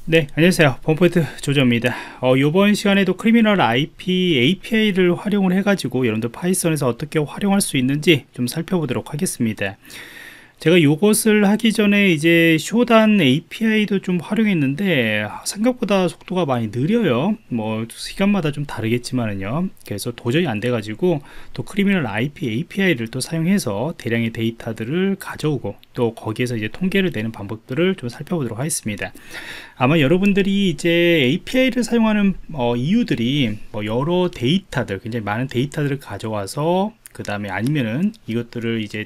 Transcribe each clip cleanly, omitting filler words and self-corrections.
네, 안녕하세요. 범포인트 조조입니다. 이번 시간에도 크리미널 IP API를 활용을 해가지고 여러분들 파이썬에서 어떻게 활용할 수 있는지 좀 살펴보도록 하겠습니다. 제가 이것을 하기 전에 이제 쇼단 API도 좀 활용했는데 생각보다 속도가 많이 느려요. 뭐 시간마다 좀 다르겠지만은요. 그래서 도저히 안 돼가지고 또 크리미널 IP API를 또 사용해서 대량의 데이터들을 가져오고 또 거기에서 이제 통계를 내는 방법들을 좀 살펴보도록 하겠습니다. 아마 여러분들이 이제 API를 사용하는 이유들이 뭐 여러 데이터들, 굉장히 많은 데이터들을 가져와서 그 다음에 아니면은 이것들을 이제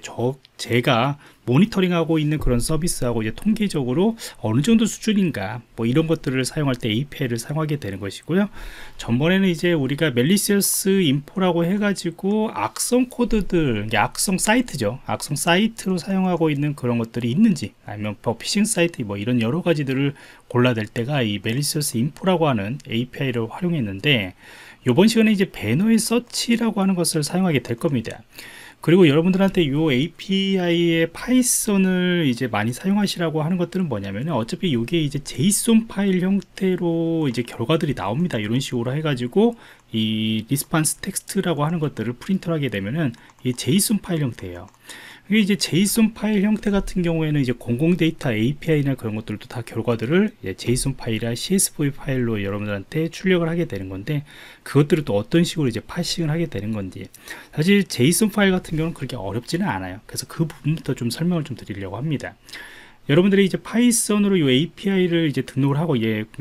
제가 모니터링하고 있는 그런 서비스하고 이제 통계적으로 어느 정도 수준인가 뭐 이런 것들을 사용할 때 API를 사용하게 되는 것이고요. 전번에는 이제 우리가 멜리시어스 인포라고 해가지고 악성 코드들, 악성 사이트죠. 악성 사이트로 사용하고 있는 그런 것들이 있는지 아니면 피싱 사이트 뭐 이런 여러 가지들을 골라낼 때가 이 멜리시어스 인포라고 하는 API를 활용했는데 이번 시간에 이제 배너의 서치라고 하는 것을 사용하게 될 겁니다. 그리고 여러분들한테 이 API의 파이썬을 이제 많이 사용하시라고 하는 것들은 뭐냐면 어차피 이게 이제 JSON 파일 형태로 이제 결과들이 나옵니다. 이런 식으로 해가지고 이 리스판스 텍스트라고 하는 것들을 프린트를 하게 되면은 이 JSON 파일 형태예요. 이게 이제 JSON 파일 형태 같은 경우에는 이제 공공 데이터 API나 그런 것들도 다 결과들을 JSON 파일이나 CSV 파일로 여러분들한테 출력을 하게 되는 건데 그것들을 또 어떤 식으로 이제 파싱을 하게 되는 건지 사실 JSON 파일 같은 경우는 그렇게 어렵지는 않아요. 그래서 그 부분부터 좀 설명을 좀 드리려고 합니다. 여러분들이 이제 파이썬으로 이 API를 이제 등록을 하고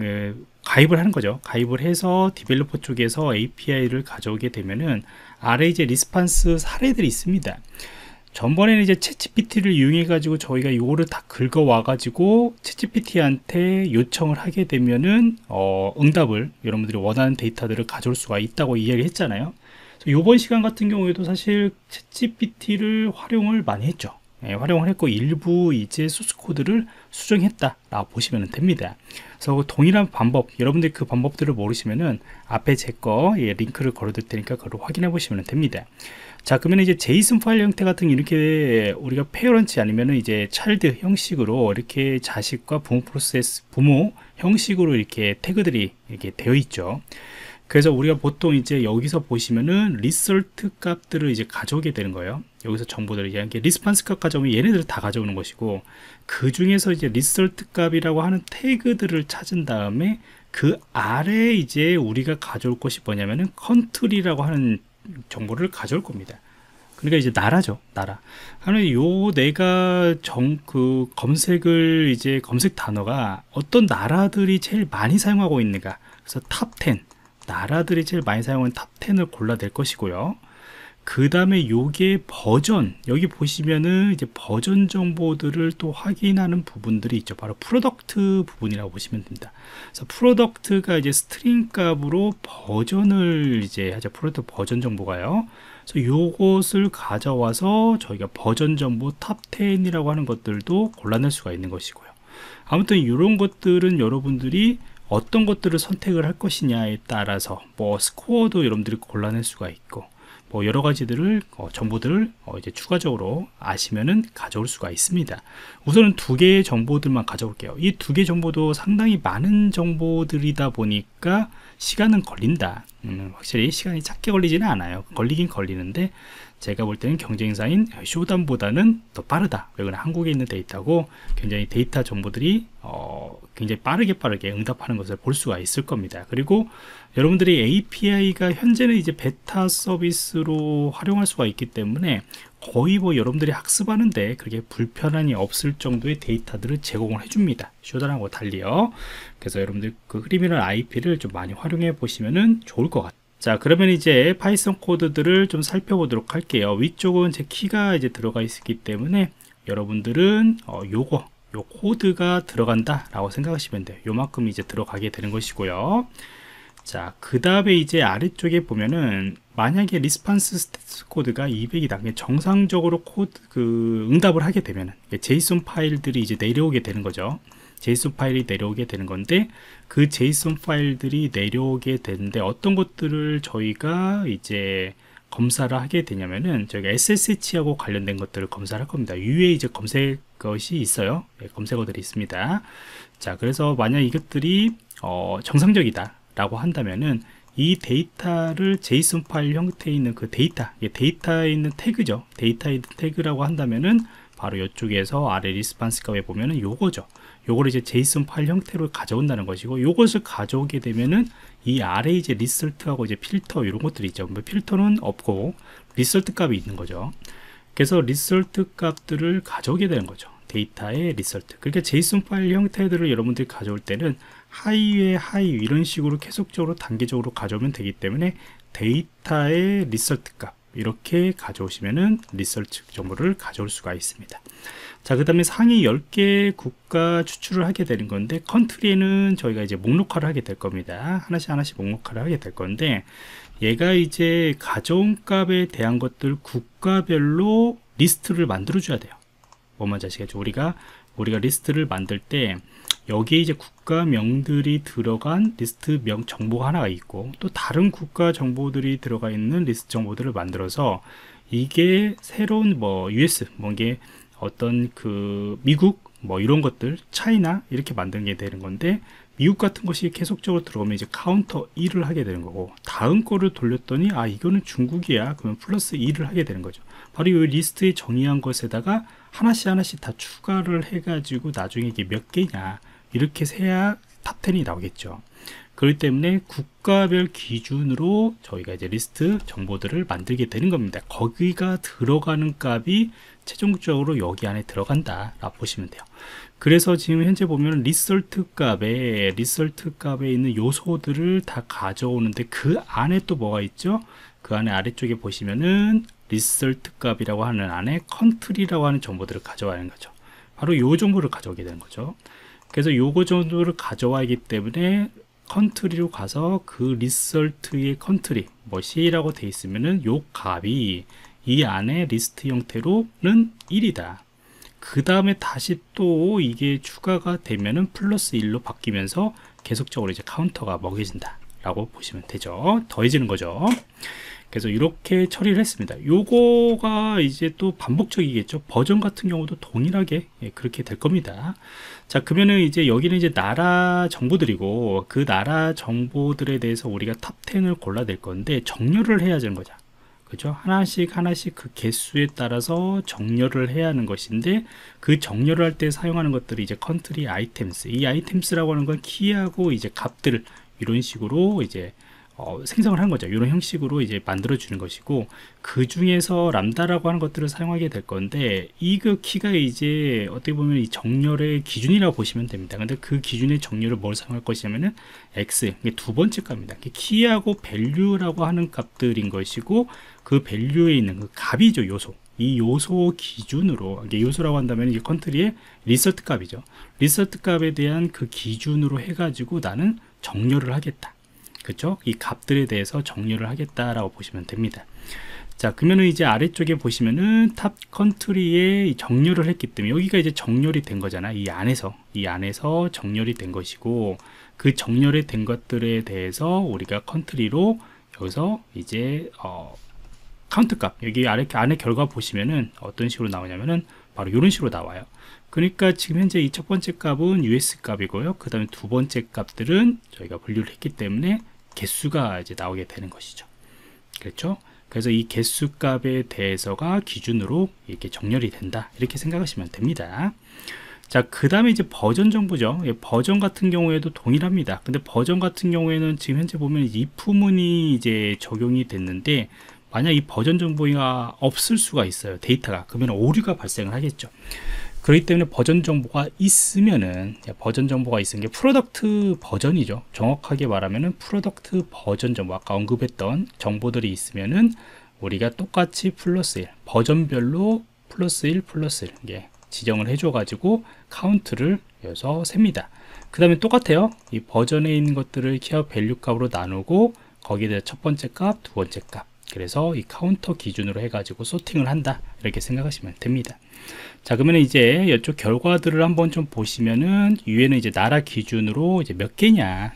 가입을 하는 거죠. 가입을 해서 디벨로퍼 쪽에서 API를 가져오게 되면은 아래 이제 리스판스 사례들이 있습니다. 전번에는 이제 챗GPT를 이용해 가지고 저희가 이거를 다 긁어와 가지고 챗GPT한테 요청을 하게 되면은 응답을 여러분들이 원하는 데이터들을 가져올 수가 있다고 이야기를 했잖아요. 이번 시간 같은 경우에도 사실 챗GPT를 활용을 많이 했죠. 활용을 했고 일부 이제 소스 코드를 수정했다라고 보시면 됩니다. 그래서 동일한 방법, 여러분들이 그 방법들을 모르시면은 앞에 제 거 링크를 걸어둘 테니까 그걸 확인해 보시면 됩니다. 자, 그러면 이제 JSON 파일 형태 같은 이렇게 우리가 페어런트 아니면은 이제 차일드 형식으로 이렇게 자식과 부모 형식으로 이렇게 태그들이 이렇게 되어 있죠. 그래서 우리가 보통 이제 여기서 보시면은 리설트 값들을 이제 가져오게 되는 거예요. 여기서 정보들을 이렇게 리스판스 값 가져오면 얘네들을 다 가져오는 것이고 그 중에서 이제 리설트 값이라고 하는 태그들을 찾은 다음에 그 아래 이제 우리가 가져올 것이 뭐냐면은 컨트리라고 하는 정보를 가져올 겁니다. 그러니까 이제 나라죠, 나라. 하는 내가 검색을 이제 검색 단어가 어떤 나라들이 제일 많이 사용하고 있는가. 그래서 탑 10 나라들이 제일 많이 사용하는 탑 10을 골라낼 것이고요. 그 다음에 요게 버전, 여기 보시면은 이제 버전 정보들을 또 확인하는 부분들이 있죠. 바로 프로덕트 부분이라고 보시면 됩니다. 그래서 프로덕트가 이제 스트링 값으로 버전을 이제 하죠. 프로덕트 버전 정보가요. 그래서 요것을 가져와서 저희가 버전 정보 탑 10이라고 하는 것들도 골라낼 수가 있는 것이고요. 아무튼 이런 것들은 여러분들이 어떤 것들을 선택을 할 것이냐에 따라서 뭐 스코어도 여러분들이 골라낼 수가 있고 뭐 여러 가지들을 정보들을 이제 추가적으로 아시면은 가져올 수가 있습니다. 우선은 두 개의 정보들만 가져올게요. 이 두 개 정보도 상당히 많은 정보들이다 보니까 시간은 걸린다. 확실히 시간이 짧게 걸리지는 않아요. 걸리긴 걸리는데 제가 볼 때는 경쟁사인 쇼단보다는 더 빠르다. 왜냐면 한국에 있는 데이터고 굉장히 데이터 정보들이 굉장히 빠르게 응답하는 것을 볼 수가 있을 겁니다. 그리고 여러분들이 API가 현재는 이제 베타 서비스로 활용할 수가 있기 때문에 거의 뭐 여러분들이 학습하는데 그렇게 불편함이 없을 정도의 데이터들을 제공을 해줍니다. 쇼단하고 달리요. 그래서 여러분들 그 크리미널 IP를 좀 많이 활용해 보시면은 좋을 것 같아요. 자, 그러면 이제 파이썬 코드들을 좀 살펴보도록 할게요. 위쪽은 제 키가 이제 들어가 있기 때문에 여러분들은 요 코드가 들어간다 라고 생각하시면 돼요. 요만큼 이제 들어가게 되는 것이고요. 자, 그 다음에 이제 아래쪽에 보면은 만약에 리스판스 스테이트 코드가 200이다. 정상적으로 응답을 하게 되면은 JSON 파일들이 이제 내려오게 되는 거죠. JSON 파일이 내려오게 되는 건데 그 JSON 파일들이 내려오게 되는데 어떤 것들을 저희가 이제 검사를 하게 되냐면은 저희가 SSH하고 관련된 것들을 검사를 할 겁니다. 위에 이제 검색 것이 있어요. 네, 검색어들이 있습니다. 자, 그래서 만약 이것들이 정상적이다 라고 한다면은 이 데이터를 제이슨 파일 형태에 있는 그 데이터, 데이터에 있는 태그죠. 데이터에 있는 태그라고 한다면은 바로 이쪽에서 아래 리스판스 값에 보면은 요거죠. 요거를 이제 제이슨 파일 형태로 가져온다는 것이고, 요것을 가져오게 되면은 이 아래 이제 리설트하고 이제 필터 이런 것들이 있죠. 뭐 필터는 없고 리설트 값이 있는 거죠. 그래서 리설트 값들을 가져오게 되는 거죠. 데이터의 리설트. 그러니까 제이슨 파일 형태들을 여러분들이 가져올 때는 하이에 하이 이런 식으로 계속적으로 단계적으로 가져오면 되기 때문에 데이터의 리설트 값 이렇게 가져오시면은 리설트 정보를 가져올 수가 있습니다. 자, 그 다음에 상위 10개 국가 추출을 하게 되는 건데, 컨트리에는 저희가 이제 목록화를 하게 될 겁니다. 하나씩 목록화를 하게 될 건데, 얘가 이제 가져온 값에 대한 것들 국가별로 리스트를 만들어 줘야 돼요. 뭔 말인지 아시겠죠? 우리가 리스트를 만들 때 여기에 이제 국가명들이 들어간 리스트 명 정보가 하나가 있고, 또 다른 국가 정보들이 들어가 있는 리스트 정보들을 만들어서 이게 새로운 뭐 US 뭐게 어떤 그 미국 뭐 이런 것들 차이나 이렇게 만드는 게 되는 건데, 미국 같은 것이 계속적으로 들어오면 이제 카운터 1을 하게 되는 거고, 다음 거를 돌렸더니 아 이거는 중국이야 그러면 플러스 2를 하게 되는 거죠. 바로 이 리스트에 정의한 것에다가 하나씩 다 추가를 해 가지고 나중에 이게 몇 개냐 이렇게 세야 탑10이 나오겠죠. 그렇기 때문에 국가별 기준으로 저희가 이제 리스트 정보들을 만들게 되는 겁니다. 거기가 들어가는 값이 최종적으로 여기 안에 들어간다 라고 보시면 돼요. 그래서 지금 현재 보면 리설트 값에 있는 요소들을 다 가져오는데, 그 안에 또 뭐가 있죠? 그 안에 아래쪽에 보시면은 리설트 값이라고 하는 안에 컨트리라고 하는 정보들을 가져와야 하는 거죠. 바로 요 정보를 가져오게 되는 거죠. 그래서 요거 정도를 가져와야 하기 때문에 컨트리로 가서 그 리설트의 컨트리 뭐 C라고 돼 있으면은 요 값이 이 안에 리스트 형태로는 1이다. 그 다음에 다시 또 이게 추가가 되면은 플러스 1로 바뀌면서 계속적으로 이제 카운터가 먹여진다 라고 보시면 되죠. 더해지는 거죠. 그래서 이렇게 처리를 했습니다. 요거가 이제 또 반복적이겠죠. 버전 같은 경우도 동일하게 그렇게 될 겁니다. 자, 그러면은 이제 여기는 이제 나라 정보들이고, 그 나라 정보들에 대해서 우리가 탑10을 골라낼 건데 정렬을 해야 되는 거죠. 그죠? 하나씩 그 개수에 따라서 정렬을 해야 하는 것인데, 그 정렬을 할 때 사용하는 것들이 이제 컨트리 아이템스. 이 아이템스라고 하는 건 키하고 이제 값들을 이런 식으로 이제 생성을 한 거죠. 이런 형식으로 이제 만들어 주는 것이고, 그 중에서 람다라고 하는 것들을 사용하게 될 건데, 이그 키가 이제 어떻게 보면 이 정렬의 기준이라고 보시면 됩니다. 근데 그 기준의 정렬을 뭘 사용할 것이냐면은 x, 이게 두 번째 값입니다. 키하고 밸류라고 하는 값들인 것이고, 그 밸류에 있는 그 값이죠. 요소. 이 요소 기준으로, 이게 요소라고 한다면 이 컨트리의 리설트 값이죠. 리설트 값에 대한 그 기준으로 해가지고 나는 정렬을 하겠다. 그렇죠? 이 값들에 대해서 정렬을 하겠다라고 보시면 됩니다. 자, 그러면은 이제 아래쪽에 보시면은 탑 컨트리에 정렬을 했기 때문에 여기가 이제 정렬이 된 거잖아. 이 안에서 정렬이 된 것이고, 그 정렬이 된 것들에 대해서 우리가 컨트리로 여기서 이제 카운트 값, 여기 안에 결과 보시면은 어떤 식으로 나오냐면은 바로 이런 식으로 나와요. 그러니까 지금 현재 이 첫 번째 값은 US 값이고요. 그 다음에 두 번째 값들은 저희가 분류를 했기 때문에 개수가 이제 나오게 되는 것이죠. 그렇죠? 그래서 이 개수 값에 대해서가 기준으로 이렇게 정렬이 된다. 이렇게 생각하시면 됩니다. 자, 그 다음에 이제 버전 정보죠. 버전 같은 경우에도 동일합니다. 근데 버전 같은 경우에는 지금 현재 보면 if문이 이제 적용이 됐는데, 만약 이 버전 정보가 없을 수가 있어요. 데이터가. 그러면 오류가 발생을 하겠죠. 그렇기 때문에 버전 정보가 있으면은, 버전 정보가 있는 게 프로덕트 버전이죠. 정확하게 말하면은 프로덕트 버전 정보, 아까 언급했던 정보들이 있으면은 우리가 똑같이 플러스 1, 버전별로 플러스 1 지정을 해줘 가지고 카운트를 여기서 셉니다. 그 다음에 똑같아요. 이 버전에 있는 것들을 키와 밸류 값으로 나누고 거기에 대해 첫 번째 값, 두 번째 값, 그래서 이 카운터 기준으로 해가지고 소팅을 한다, 이렇게 생각하시면 됩니다. 자, 그러면 이제 이쪽 결과들을 한번 좀 보시면은, 위에는 이제 나라 기준으로 이제 몇 개냐,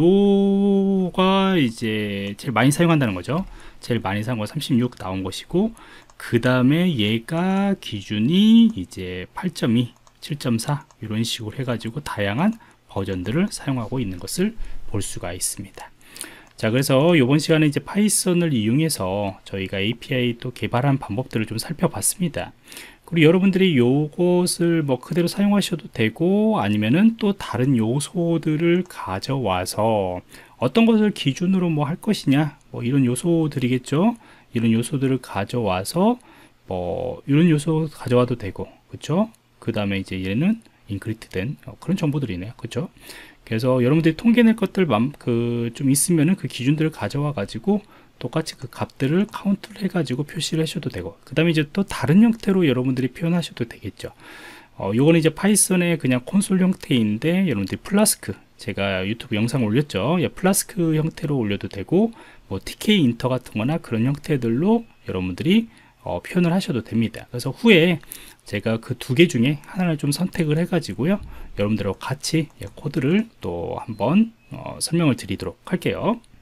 요가 이제 제일 많이 사용한다는 거죠. 제일 많이 사용한 거 36 나온 것이고, 그 다음에 얘가 기준이 이제 8.2, 7.4 이런 식으로 해가지고 다양한 버전들을 사용하고 있는 것을 볼 수가 있습니다. 자, 그래서 이번 시간에 이제 파이썬을 이용해서 저희가 API 또 개발한 방법들을 좀 살펴봤습니다. 그리고 여러분들이 요것을 뭐 그대로 사용하셔도 되고, 아니면은 또 다른 요소들을 가져와서 어떤 것을 기준으로 뭐 할 것이냐, 뭐 이런 요소들이겠죠. 이런 요소들을 가져와서 뭐 이런 요소 가져와도 되고, 그렇죠? 그 다음에 이제 얘는 인크리트된 그런 정보들이네요, 그렇죠? 그래서 여러분들이 통계낼 것들 좀 있으면은 그 기준들을 가져와 가지고 똑같이 그 값들을 카운트를 해 가지고 표시를 하셔도 되고, 그 다음에 이제 또 다른 형태로 여러분들이 표현하셔도 되겠죠. 요거는 이제 파이썬의 그냥 콘솔 형태인데, 여러분들이 플라스크, 제가 유튜브 영상 올렸죠. 예, 플라스크 형태로 올려도 되고, 뭐 tk 인터 같은 거나 그런 형태들로 여러분들이 표현을 하셔도 됩니다. 그래서 후에 제가 그 두 개 중에 하나를 좀 선택을 해 가지고요, 여러분들하고 같이 코드를 또 한번 설명을 드리도록 할게요.